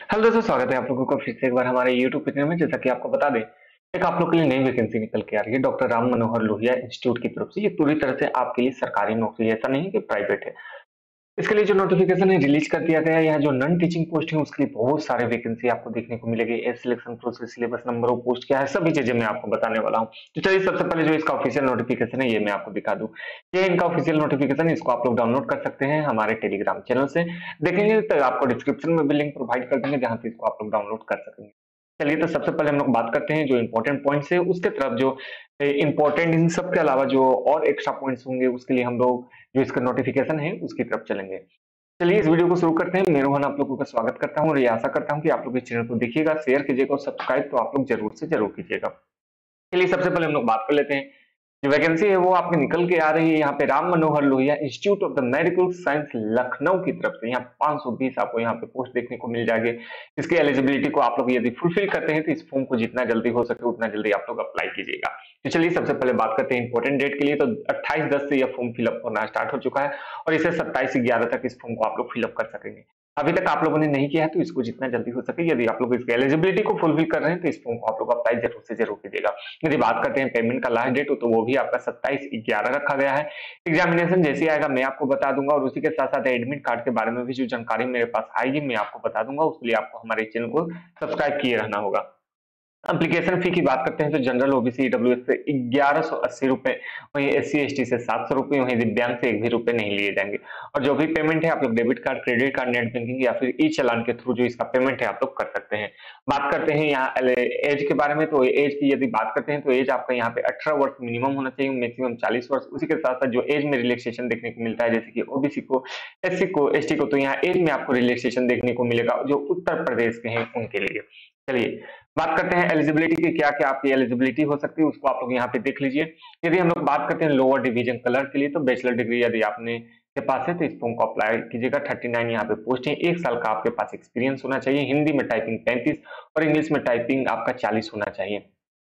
Hello दोस्तों, स्वागत है आप लोगों का फिर से एक बार हमारे यूट्यूब चैनल में। जैसा कि आपको बता दें, एक आप लोग के लिए नई वैकेंसी निकल के आ रही है डॉक्टर राम मनोहर लोहिया इंस्टीट्यूट की तरफ से। ये पूरी तरह से आपके लिए सरकारी नौकरी है, ऐसा नहीं है कि प्राइवेट है। इसके लिए जो नोटिफिकेशन है रिलीज कर दिया गया है, यहाँ जो नॉन टीचिंग पोस्ट है उसके लिए बहुत सारे वैकेंसी आपको देखने को मिलेगी। As selection process, syllabus, number of post क्या है, सभी चीजें मैं आपको बताने वाला हूँ। तो चलिए सबसे पहले जो इसका ऑफिशियल नोटिफिकेशन है ये मैं आपको दिखा दूं। ये इनका ऑफिशियल नोटिफिकेशन, इसको आप लोग डाउनलोड कर सकते हैं हमारे टेलीग्राम चैनल से। देखेंगे तो आपको डिस्क्रिप्शन में भी लिंक प्रोवाइड कर देंगे जहां से इसको आप लोग डाउनलोड कर सकेंगे। चलिए तो सबसे पहले हम लोग बात करते हैं जो इंपॉर्टेंट पॉइंट्स है उसके तरफ। जो इंपॉर्टेंट इन सब के अलावा जो और एक्स्ट्रा पॉइंट्स होंगे उसके लिए हम लोग जो इसका नोटिफिकेशन है उसकी तरफ चलेंगे। चलिए इस वीडियो को शुरू करते हैं। मैं रोहन आप लोगों का स्वागत करता हूं और ये आशा करता हूं कि आप लोग इस चैनल को देखिएगा, शेयर कीजिएगा और सब्सक्राइब तो आप लोग जरूर से जरूर कीजिएगा। चलिए सबसे पहले हम लोग बात कर लेते हैं। जो वैकेंसी है वो आपके निकल के आ रही है यहाँ पे Ram Manohar Lohia institute of the medical science Lucknow की तरफ से। यहाँ 520 आपको यहाँ पे पोस्ट देखने को मिल जाएगी। इसकी एलिजिबिलिटी को आप लोग यदि फुलफिल करते हैं तो इस फॉर्म को जितना जल्दी हो सके उतना जल्दी आप लोग अप्लाई कीजिएगा। तो चलिए सबसे पहले बात करते हैं इंपॉर्टेंट डेट के लिए। तो 28/10 से यह फॉर्म फिलअप होना स्टार्ट हो चुका है और इसे 27/11 तक इस फॉर्म को आप लोग फिलअप कर सकेंगे। अभी तक आप लोगों ने नहीं किया है तो इसको जितना जल्दी हो सके, यदि आप लोग इसकी एलिजिबिलिटी को फुलफिल कर रहे हैं तो इस फॉर्म को आप लोग अप्लाई जरूर से जरूर कीजिएगा। यदि बात करते हैं पेमेंट का लास्ट डेट तो वो भी आपका 27/11 रखा गया है। एग्जामिनेशन जैसे आएगा मैं आपको बता दूंगा और उसी के साथ साथ एडमिट कार्ड के बारे में भी जो जानकारी मेरे पास आएगी मैं आपको बता दूंगा। उसके लिए आपको हमारे चैनल को सब्सक्राइब किए रहना होगा। एप्लीकेशन फी की बात करते हैं तो जनरल ओबीसी ईडब्ल्यूएस से 1180 रुपए, वहीं एससी एसटी से 700 रुपए, वहीं दिव्यांग से 1 भी रुपए नहीं लिए जाएंगे। और जो भी पेमेंट है आप लोग debit card, credit card, net banking या फिर ई चालान के थ्रू जो इसका पेमेंट है आप लोग कर सकते हैं। बात करते हैं यहाँ एज के बारे में। तो एज की यदि बात करते हैं तो एज आपका यहाँ पे 18 वर्ष मिनिमम होना चाहिए, मैक्सिमम 40 वर्ष। उसी के साथ साथ जो एज में रिलैक्सेशन देखने को मिलता है जैसे कि ओबीसी को, एससी को, एसटी को, तो यहाँ एज में आपको रिलैक्सेशन देखने को मिलेगा जो उत्तर प्रदेश के हैं उनके लिए। चलिए बात करते हैं एलिजिबिलिटी की, क्या क्या आपकी एलिजिबिलिटी हो सकती है उसको आप लोग यहाँ पे देख लीजिए। यदि हम लोग बात करते हैं लोअर डिवीजन कलर के लिए तो बैचलर डिग्री यदि आपने के पास है तो इस फॉर्म को अप्लाई कीजिएगा। 39 यहाँ पे पोस्ट है। 1 साल का आपके पास एक्सपीरियंस होना चाहिए। हिंदी में टाइपिंग 35 और इंग्लिश में टाइपिंग आपका 40 होना चाहिए।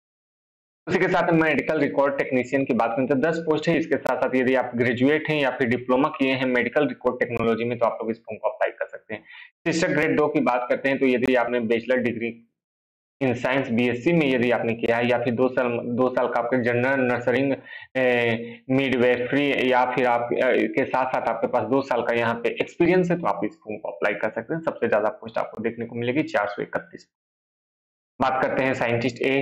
उसी के साथ मेडिकल रिकॉर्ड टेक्नीशियन की बात करें तो 10 पोस्ट है। इसके साथ साथ यदि आप ग्रेजुएट हैं या फिर डिप्लोमा किए हैं मेडिकल रिकॉर्ड टेक्नोलॉजी में तो आप लोग इस फॉर्म को अप्लाई कर सकते हैं। शिक्षक ग्रेड 2 की बात करते हैं तो यदि आपने bachelor degree in science BSc में यदि आपने किया है या फिर 2 साल का आपके जनरल नर्सिंग मिडवाइफरी या फिर आप के साथ साथ आपके पास 2 साल का यहाँ पे एक्सपीरियंस है तो आप इस फॉर्म को अप्लाई कर सकते हैं। सबसे ज्यादा पोस्ट आपको देखने को मिलेगी 431। बात करते हैं साइंटिस्ट ए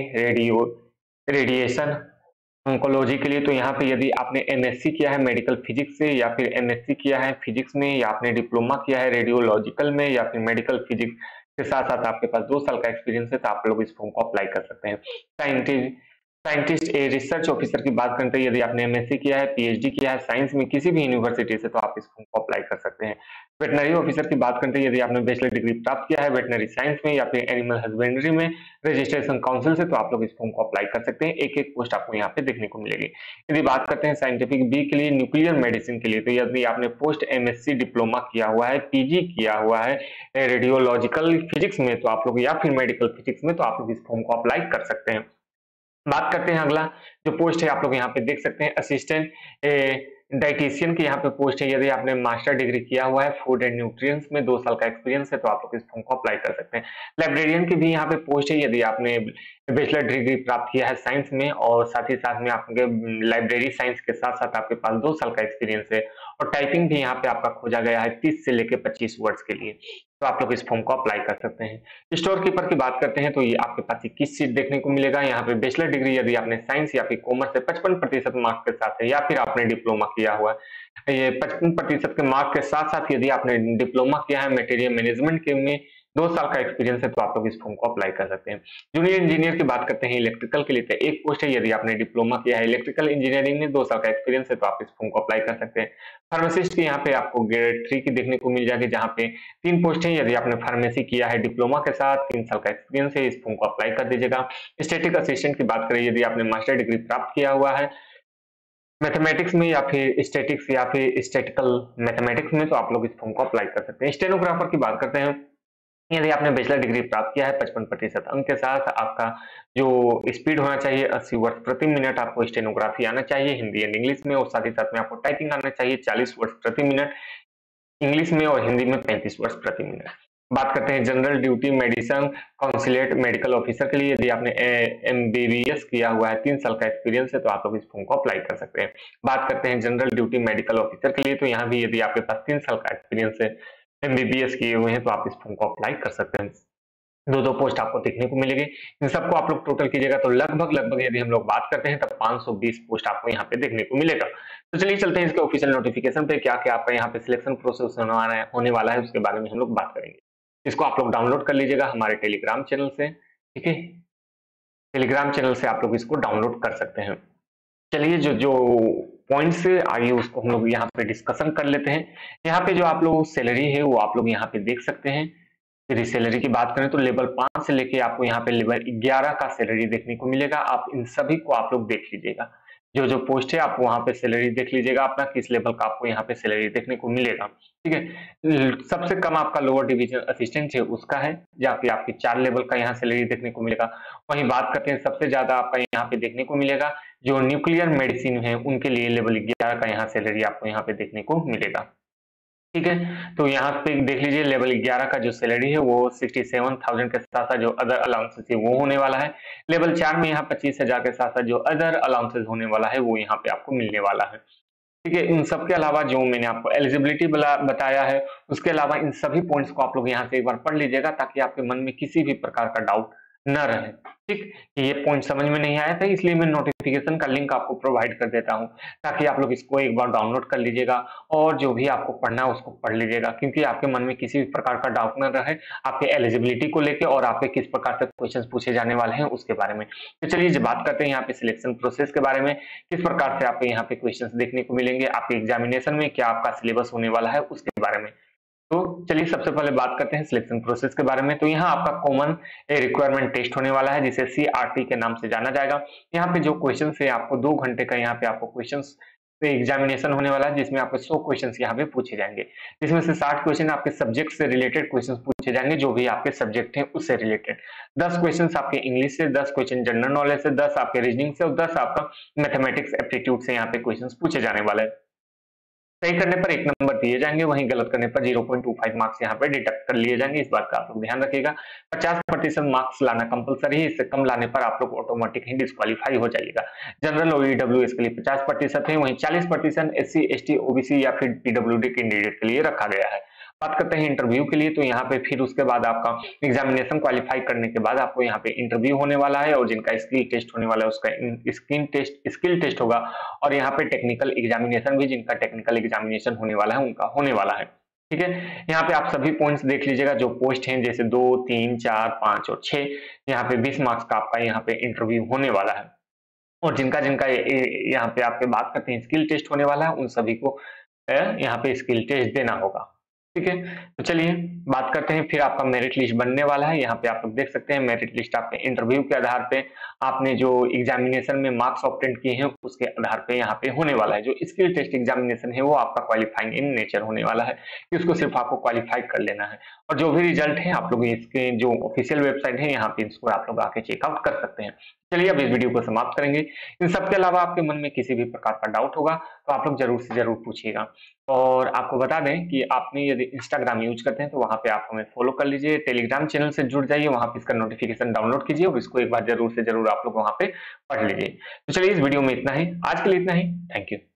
रेडिएशन ऑन्कोलॉजी के लिए। तो यहाँ पे यदि आपने एमएससी किया है मेडिकल फिजिक्स से या फिर एमएससी किया है फिजिक्स में या आपने डिप्लोमा किया है रेडियोलॉजिकल में या फिर मेडिकल फिजिक्स के साथ साथ आपके पास 2 साल का एक्सपीरियंस है तो आप लोग इस फॉर्म को अप्लाई कर सकते हैं। साइंटिस्ट ए रिसर्च ऑफिसर की बात करते हैं, यदि आपने एमएससी किया है, पीएचडी किया है साइंस में किसी भी यूनिवर्सिटी से तो आप इस फॉर्म को अप्लाई कर सकते हैं। वेटनरी ऑफिसर की बात करते हैं, यदि आपने बैचलर डिग्री प्राप्त किया है वेटनरी साइंस में या फिर एनिमल हस्बेंड्री में रजिस्ट्रेशन काउंसिल से तो आप लोग इस फॉर्म को अप्लाई कर सकते हैं। एक एक पोस्ट आपको यहाँ पे देखने को मिलेगी। यदि बात करते हैं साइंटिफिक बी के लिए न्यूक्लियर मेडिसिन के लिए तो यदि आपने पोस्ट एमएससी डिप्लोमा किया हुआ है, पीजी किया हुआ है रेडियोलॉजिकल फिजिक्स में तो आप लोग या फिर मेडिकल फिजिक्स में तो आप लोग इस फॉर्म को अप्लाई कर सकते हैं। बात करते हैं अगला जो पोस्ट है आप लोग यहाँ पे देख सकते हैं असिस्टेंट डाइटिशियन की यहाँ पे पोस्ट है। यदि आपने मास्टर डिग्री किया हुआ है फूड एंड न्यूट्रिएंट्स में 2 साल का एक्सपीरियंस है तो आप लोग इस फॉर्म को अप्लाई कर सकते हैं। लाइब्रेरियन की भी यहाँ पे पोस्ट है। यदि आपने बैचलर डिग्री प्राप्त किया है साइंस में और साथ ही साथ में आपके लाइब्रेरी साइंस के साथ साथ आपके पास 2 साल का एक्सपीरियंस है और टाइपिंग भी यहाँ पे आपका खोजा गया है 30 से लेकर 25 वर्ड्स के लिए तो आप लोग इस फॉर्म को अप्लाई कर सकते हैं। स्टोर कीपर की बात करते हैं तो ये आपके पास 21 सीट देखने को मिलेगा। यहाँ पे बैचलर डिग्री यदि आपने साइंस या फिर कॉमर्स से 55% मार्क्स के साथ है या फिर आपने डिप्लोमा किया हुआ है, ये 55% के मार्क्स के साथ साथ यदि आपने डिप्लोमा किया है मटेरियल मैनेजमेंट के में 2 साल का एक्सपीरियंस है तो आप लोग इस फॉर्म को अप्लाई कर सकते हैं। जूनियर इंजीनियर की बात करते हैं इलेक्ट्रिकल के लिए तो 1 पोस्ट है। यदि आपने डिप्लोमा किया है इलेक्ट्रिकल इंजीनियरिंग में 2 साल का एक्सपीरियंस है तो आप इस फॉर्म को अप्लाई कर सकते हैं। फार्मासिस्ट की यहाँ पे आपको ग्रेड 3 की देखने को मिल जाएगी जहाँ पे 3 पोस्ट है। यदि आपने फार्मेसी किया है डिप्लोमा के साथ 3 साल का एक्सपीरियंस है इस फॉर्म को अप्लाई कर दीजिएगा। स्टैटिक असिस्टेंट की बात करें, यदि आपने मास्टर डिग्री प्राप्त किया हुआ है मैथमेटिक्स में या फिर स्टैटिक्स या फिर स्टैटिकल मैथमेटिक्स में तो आप लोग इस फॉर्म को अप्लाई कर सकते हैं। स्टेनोग्राफर की बात करते हैं, यदि आपने बैचलर डिग्री प्राप्त किया है 55% अंक के साथ आपका जो स्पीड होना चाहिए 80 वर्ड प्रति मिनट, आपको स्टेनोग्राफी आना चाहिए हिंदी एंड इंग्लिश में और साथ ही साथ में आपको टाइपिंग आना चाहिए 40 वर्ड प्रति मिनट इंग्लिश में और हिंदी में 35 वर्ड प्रति मिनट। बात करते हैं जनरल ड्यूटी मेडिसिन काउंसिलेट मेडिकल ऑफिसर के लिए, यदि आपने एमबीबीएस किया हुआ है, 3 साल का एक्सपीरियंस है, तो आप लोग इस फॉर्म को अप्लाई कर सकते हैं। बात करते हैं जनरल ड्यूटी मेडिकल ऑफिसर के लिए, तो यहाँ भी यदि आपके पास 3 साल का एक्सपीरियंस है, एमबीबीएस किए हुए हैं, तो आप इस फॉर्म को अप्लाई कर सकते हैं। दो पोस्ट आपको देखने को मिलेगी। इन सबको आप लोग टोटल कीजिएगा तो लगभग यदि हम लोग बात करते हैं तब 520 पोस्ट आपको यहाँ पे देखने को मिलेगा। तो चलिए चलते हैं इसके ऑफिशियल नोटिफिकेशन पे, क्या-क्या आपका यहाँ पे सिलेक्शन प्रोसेस होने वाला है उसके बारे में हम लोग बात करेंगे। इसको आप लोग डाउनलोड कर लीजिएगा हमारे टेलीग्राम चैनल से, ठीक है? टेलीग्राम चैनल से आप लोग इसको डाउनलोड कर सकते हैं। चलिए जो जो पॉइंट्स आइए उसको हम लोग यहाँ पे डिस्कशन कर लेते हैं। यहाँ पे जो आप लोग सैलरी है वो आप लोग यहाँ पे देख सकते हैं। यदि सैलरी की बात करें तो लेवल 5 से लेके आपको यहाँ पे लेवल 11 का सैलरी देखने को मिलेगा। आप इन सभी को आप लोग देख लीजिएगा। जो जो पोस्ट है आप वहाँ पे सैलरी देख लीजिएगा अपना, किस लेवल का आपको यहाँ पे सैलरी देखने को मिलेगा, ठीक है? सबसे कम आपका लोअर डिवीजन असिस्टेंट है उसका है, जहाँ पे आपकी 4 लेवल का यहाँ सैलरी देखने को मिलेगा। वहीं बात करते हैं सबसे ज्यादा आपका यहाँ पे देखने को मिलेगा जो न्यूक्लियर मेडिसिन है उनके लिए लेवल 11 का यहाँ सैलरी आपको यहाँ पे देखने को मिलेगा, ठीक है? तो यहाँ पे देख लीजिए लेवल 11 का जो सैलरी है वो 67,000 के साथ साथ जो अदर अलाउंसेस है वो होने वाला है। लेवल 4 में यहाँ 25,000 के साथ साथ जो अदर अलाउंसेस होने वाला है वो यहाँ पे आपको मिलने वाला है, ठीक है? इन सब के अलावा जो मैंने आपको एलिजिबिलिटी बताया है उसके अलावा इन सभी पॉइंट्स को आप लोग यहाँ से एक बार पढ़ लीजिएगा ताकि आपके मन में किसी भी प्रकार का डाउट न रहे, ठीक? ये पॉइंट समझ में नहीं आया था इसलिए मैं नोटिफिकेशन का लिंक आपको प्रोवाइड कर देता हूँ ताकि आप लोग इसको एक बार डाउनलोड कर लीजिएगा और जो भी आपको पढ़ना है उसको पढ़ लीजिएगा, क्योंकि आपके मन में किसी भी प्रकार का डाउट न रहे आपके एलिजिबिलिटी को लेके और आपके किस प्रकार से क्वेश्चंस पूछे जाने वाले हैं उसके बारे में। तो चलिए बात करते हैं यहाँ पे सिलेक्शन प्रोसेस के बारे में, किस प्रकार से आपको यहाँ पे क्वेश्चंस देखने को मिलेंगे, आपके एग्जामिनेशन में क्या आपका सिलेबस होने वाला है उसके बारे में। तो चलिए सबसे पहले बात करते हैं सिलेक्शन प्रोसेस के बारे में। तो यहाँ आपका कॉमन रिक्वायरमेंट टेस्ट होने वाला है जिसे CRT के नाम से जाना जाएगा। यहाँ पे जो क्वेश्चन है आपको 2 घंटे का यहाँ पे आपको क्वेश्चंस पे एग्जामिनेशन होने वाला है जिसमें आपके 100 क्वेश्चंस यहाँ पे पूछे जाएंगे, जिसमें से 60 क्वेश्चन आपके सब्जेक्ट से रिलेटेड क्वेश्चंस पूछे जाएंगे जो भी आपके सब्जेक्ट हैं उससे रिलेटेड। 10 क्वेश्चन आपके इंग्लिश से, 10 क्वेश्चन जनरल नॉलेज से, 10 आपके रीजनिंग से और 10 आपका मैथमेटिक्स एप्टीट्यूड से यहाँ पे क्वेश्चन पूछे जाने वाला है। सही करने पर 1 नंबर दिए जाएंगे, वहीं गलत करने पर 0.25 मार्क्स यहाँ पे डिडक्ट कर लिए जाएंगे, इस बात का आप लोग ध्यान रखिएगा। 50% मार्क्स लाना कंपलसरी है, इससे कम लाने पर आप लोग ऑटोमेटिक ही डिस्क्वालीफाई हो जाइएगा। जनरल और ईडब्ल्यूएस के लिए 50% है, वहीं 40% SC ST OBC या फिर PWD कैंडिडेट के लिए रखा गया है। बात करते हैं इंटरव्यू के लिए, तो यहाँ पे फिर उसके बाद आपका एग्जामिनेशन क्वालिफाई करने के बाद आपको यहाँ पे इंटरव्यू होने वाला है और जिनका स्किल टेस्ट होने वाला है उसका स्किल टेस्ट होगा और यहाँ पे टेक्निकल एग्जामिनेशन भी, जिनका टेक्निकल एग्जामिनेशन होने वाला है उनका होने वाला है, ठीक है? यहाँ पे आप सभी पॉइंट्स देख लीजिएगा जो पोस्ट हैं जैसे 2, 3, 4, 5 और 6, यहाँ पे 20 मार्क्स का आपका यहाँ पे इंटरव्यू होने वाला है और जिनका जिनका यहाँ पे आपके बात करते हैं स्किल टेस्ट होने वाला है उन सभी को यहाँ पे स्किल टेस्ट देना होगा, ठीक है? तो चलिए बात करते हैं फिर आपका मेरिट लिस्ट बनने वाला है। यहाँ पे आप लोग देख सकते हैं मेरिट लिस्ट आपके इंटरव्यू के आधार पे, आपने जो एग्जामिनेशन में मार्क्स ऑब्टेन किए हैं उसके आधार पे यहाँ पे होने वाला है। जो स्किल टेस्ट एग्जामिनेशन है वो आपका क्वालिफाइंग इन नेचर होने वाला है कि उसको सिर्फ आपको क्वालिफाई कर लेना है और जो भी रिजल्ट है आप लोग इसके जो ऑफिशियल वेबसाइट है यहाँ पे इसको आप लोग आके चेकआउट कर सकते हैं। चलिए अब इस वीडियो को समाप्त करेंगे। इन सब के अलावा आपके मन में किसी भी प्रकार का डाउट होगा तो आप लोग जरूर से जरूर पूछिएगा और आपको बता दें कि आपने यदि इंस्टाग्राम यूज करते हैं तो वहां पे आप हमें फॉलो कर लीजिए, टेलीग्राम चैनल से जुड़ जाइए, वहां पे इसका नोटिफिकेशन डाउनलोड कीजिए और इसको एक बार जरूर से जरूर आप लोग वहां पे पढ़ लीजिए। तो चलिए इस वीडियो में इतना ही, आज के लिए इतना ही। Thank you.